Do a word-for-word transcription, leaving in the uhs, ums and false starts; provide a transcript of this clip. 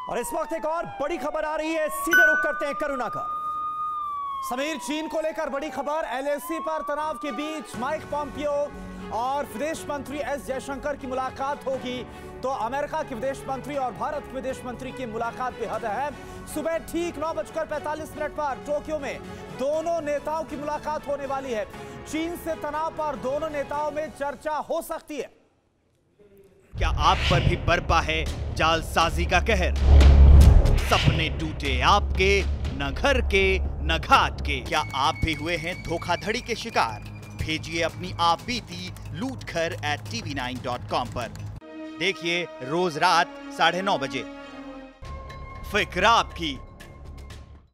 और इस वक्त एक और बड़ी खबर आ रही है, सीधे रुख करते हैं करुणा का। समीर, चीन को लेकर बड़ी खबर। एलएसी पर तनाव के बीच माइक पॉम्पियो और विदेश मंत्री एस जयशंकर की मुलाकात होगी। तो अमेरिका के विदेश मंत्री और भारत के विदेश मंत्री की मुलाकात बेहद अहम। सुबह ठीक नौ बजकर पैंतालीस मिनट पर टोक्यो में दोनों नेताओं की मुलाकात होने वाली है। चीन से तनाव पर दोनों नेताओं में चर्चा हो सकती है। क्या आप पर भी बरपा है जालसाजी का कहर? सपने टूटे आपके, न घर के न घाट के। क्या आप भी हुए हैं धोखाधड़ी के शिकार? भेजिए अपनी आप बीती लूट घर at TV nine dot com पर। देखिए रोज रात साढ़े नौ बजे। फिक्र आपकी,